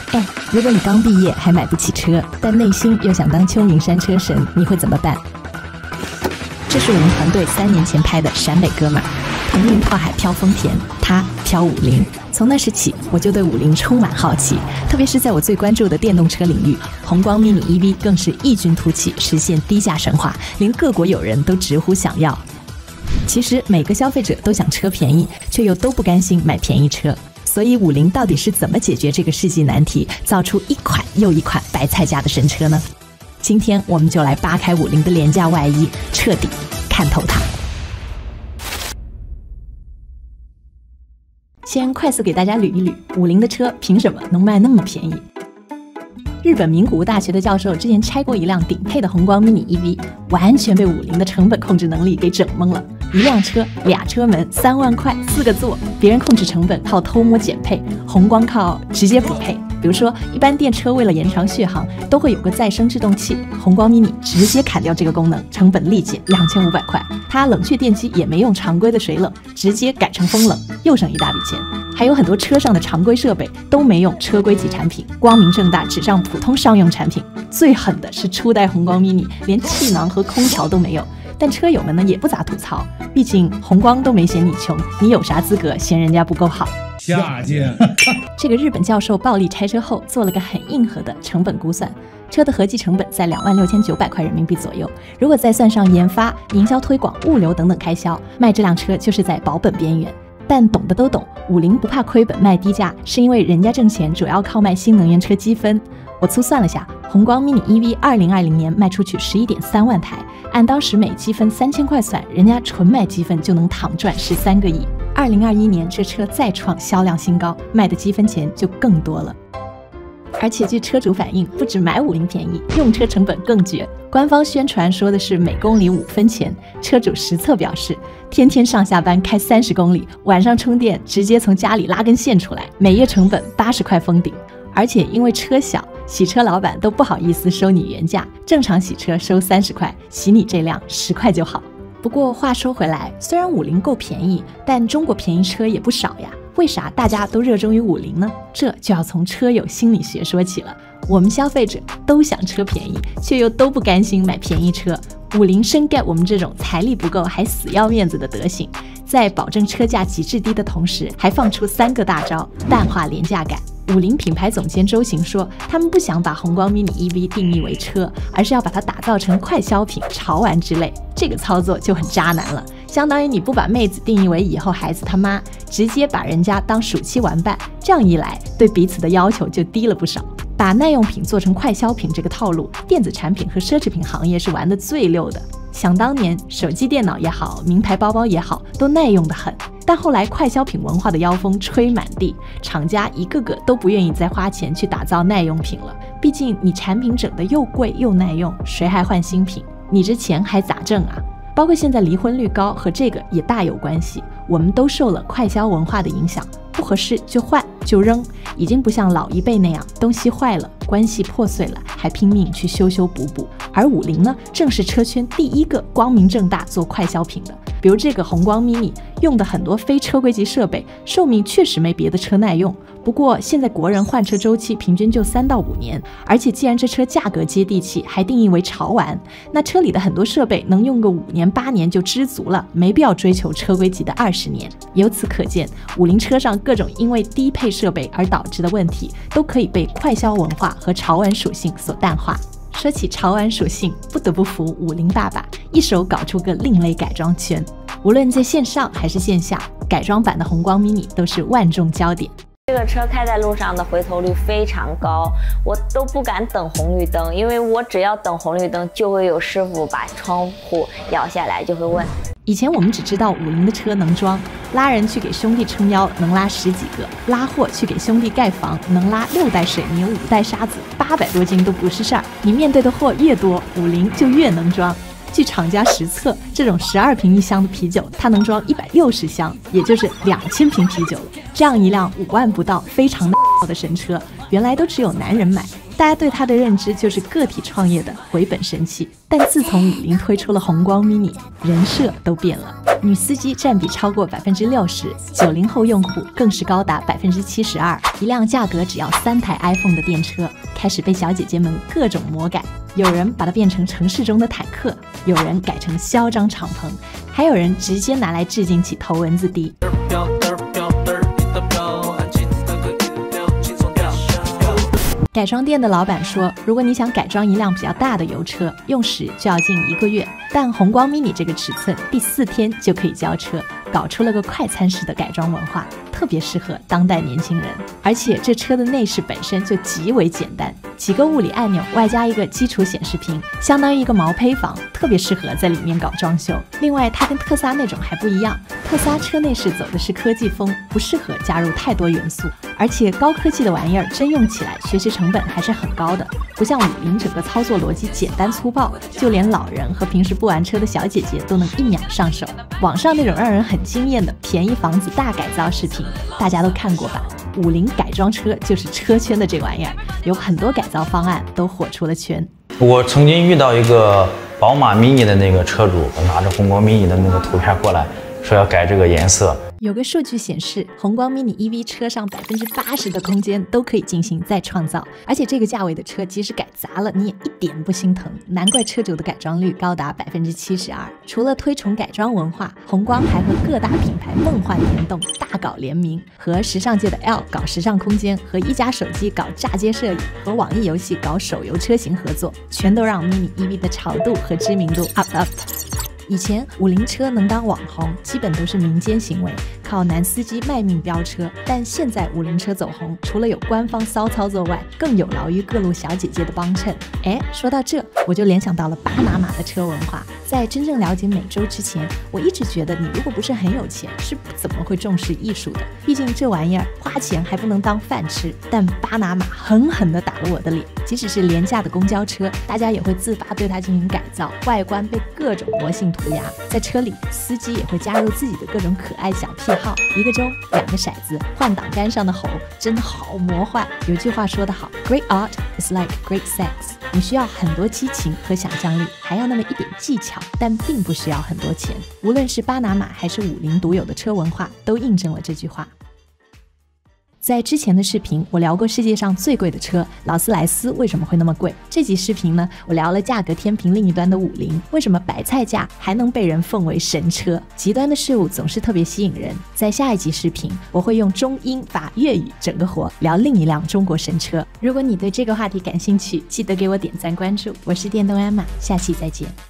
哎，如果你刚毕业还买不起车，但内心又想当秋名山车神，你会怎么办？这是我们团队3年前拍的陕北哥们儿，腾云跨海飘丰田，他飘50。从那时起，我就对50充满好奇，特别是在我最关注的电动车领域，宏光 mini EV 更是异军突起，实现低价神话，连各国友人都直呼想要。其实每个消费者都想车便宜，却又都不甘心买便宜车。所以50到底是怎么解决这个世纪难题，造出一款又一款白菜价的神车呢？今天我们就来扒开50的廉价外衣，彻底看透它。先快速给大家捋一捋，50的车凭什么能卖那么便宜？日本名古屋大学的教授之前拆过一辆顶配的宏光 mini EV， 完全被50的成本控制能力给整懵了。一辆车，2车门，3万块，4个座，别人控制成本靠偷摸减配，宏光靠直接补配。比如说，一般电车为了延长续航，都会有个再生制动器，宏光 mini 直接砍掉这个功能，成本立减2500块。它冷却电机也没用常规的水冷，直接改成风冷，又省一大笔钱。还有很多车上的常规设备都没用车规级产品，光明正大指上普通商用产品。最狠的是初代宏光 mini 连气囊和空调都没有，但车友们呢也不咋吐槽，毕竟宏光都没嫌你穷，你有啥资格嫌人家不够好？ 下贱！ 这个日本教授暴力拆车后做了个很硬核的成本估算，车的合计成本在26900块人民币左右。如果再算上研发、营销推广、物流等等开销，卖这辆车就是在保本边缘。但懂的都懂，50不怕亏本卖低价，是因为人家挣钱主要靠卖新能源车积分。我粗算了下，宏光 mini EV 2020年卖出去11.3万台，按当时每积分3000块算，人家纯卖积分就能躺赚13个亿。2021年这车再创销量新高，卖的积分钱就更多了。而且据车主反映，不止买50便宜，用车成本更绝。官方宣传说的是每公里5分钱，车主实测表示，天天上下班开30公里，晚上充电直接从家里拉根线出来，每月成本80块封顶。而且因为车小，洗车老板都不好意思收你原价，正常洗车收30块，洗你这辆10块就好。不过话说回来，虽然50够便宜，但中国便宜车也不少呀。为啥大家都热衷于50呢？这就要从车友心理学说起了。我们消费者都想车便宜，却又都不甘心买便宜车。50深 get 我们这种财力不够还死要面子的德行，在保证车价极致低的同时，还放出3个大招，淡化廉价感。50品牌总监周行说，他们不想把宏光 mini EV 定义为车，而是要把它打造成快消品、潮玩之类。这个操作就很渣男了，相当于你不把妹子定义为以后孩子他妈，直接把人家当暑期玩伴，这样一来，对彼此的要求就低了不少。把耐用品做成快消品这个套路，电子产品和奢侈品行业是玩得最溜的。想当年，手机、电脑也好，名牌包包也好，都耐用得很。但后来快消品文化的妖风吹满地，厂家一个个都不愿意再花钱去打造耐用品了。毕竟你产品整得又贵又耐用，谁还换新品？你这钱还咋挣啊？包括现在离婚率高和这个也大有关系。我们都受了快消文化的影响，不合适就换就扔，已经不像老一辈那样东西坏了、关系破碎了还拼命去修修补补。而50呢，正是车圈第一个光明正大做快消品的。比如这个宏光 mini 用的很多非车规级设备，寿命确实没别的车耐用。不过现在国人换车周期平均就3到5年，而且既然这车价格接地气，还定义为潮玩，那车里的很多设备能用个5年8年就知足了，没必要追求车规级的20年。由此可见，50车上各种因为低配设备而导致的问题，都可以被快消文化和潮玩属性所淡化。说起潮玩属性，不得不服50爸爸，一手搞出个另类改装圈。无论在线上还是线下，改装版的宏光 mini 都是万众焦点。 这个车开在路上的回头率非常高，我都不敢等红绿灯，因为我只要等红绿灯，就会有师傅把窗户摇下来，就会问。 以前我们只知道50的车能装，拉人去给兄弟撑腰能拉10几个，拉货去给兄弟盖房能拉6袋水泥、5袋沙子，800多斤都不是事儿。你面对的货越多，50就越能装。据厂家实测，这种12瓶一箱的啤酒，它能装160箱，也就是2000瓶啤酒了。这样一辆5万不到、非常的神车，原来都只有男人买。 大家对它的认知就是个体创业的回本神器。但自从50推出了红光 mini， 人设都变了，女司机占比超过60%，90后用户更是高达72%。一辆价格只要3台 iPhone 的电车，开始被小姐姐们各种魔改。有人把它变成城市中的坦克，有人改成嚣张敞篷，还有人直接拿来致敬起头文字 D。改装店的老板说，如果你想改装一辆比较大的油车，用时就要近1个月，但红光 mini 这个尺寸第4天就可以交车，搞出了个快餐式的改装文化，特别适合当代年轻人。而且这车的内饰本身就极为简单，几个物理按钮外加一个基础显示屏，相当于一个毛坯房，特别适合在里面搞装修。另外它跟特斯拉那种还不一样，特斯拉车内饰走的是科技风，不适合加入太多元素，而且高科技的玩意儿真用起来学习成本还是很高的，不像50整个操作逻辑简单粗暴，就连老人和平时不玩车的小姐姐都能1秒上手。网上那种让人很惊艳的便宜房子大改造视频大家都看过吧，50改装车就是车圈的这玩意儿，有很多改造方案都火出了圈。 我曾经遇到一个宝马 mini 的那个车主，拿着红光 mini 的那个图片过来，说要改这个颜色。 有个数据显示，红光 mini EV 车上80%的空间都可以进行再创造，而且这个价位的车即使改砸了，你也一点不心疼，难怪车主的改装率高达72%。除了推崇改装文化，红光还和各大品牌梦幻联动，大搞联名，和时尚界的 L 搞时尚空间，和一加手机搞炸街摄影，和网易游戏搞手游车型合作，全都让 mini EV 的潮度和知名度 up。以前50车能当网红，基本都是民间行为，靠男司机卖命飙车。但现在50车走红，除了有官方骚操作外，更有劳于各路小姐姐的帮衬。说到这，我就联想到了巴拿马的车文化。在真正了解美洲之前，我一直觉得你如果不是很有钱，是不怎么会重视艺术的。毕竟这玩意儿花钱还不能当饭吃。但巴拿马狠狠地打了我的脸，即使是廉价的公交车，大家也会自发对它进行改造，外观被各种魔性涂鸦。在车里，司机也会加入自己的各种可爱小癖好，1个钟2个骰子，换挡杆上的猴，真的好魔幻。有句话说得好 ，Great art is like great sex。你需要很多激情和想象力，还要那么一点技巧，但并不需要很多钱。无论是巴拿马还是50独有的车文化，都印证了这句话。在之前的视频，我聊过世界上最贵的车劳斯莱斯为什么会那么贵。这集视频呢，我聊了价格天平另一端的50，为什么白菜价还能被人奉为神车。极端的事物总是特别吸引人。在下一集视频，我会用中英法粤语整个活聊另一辆中国神车。如果你对这个话题感兴趣，记得给我点赞关注。我是电动 Emma，下期再见。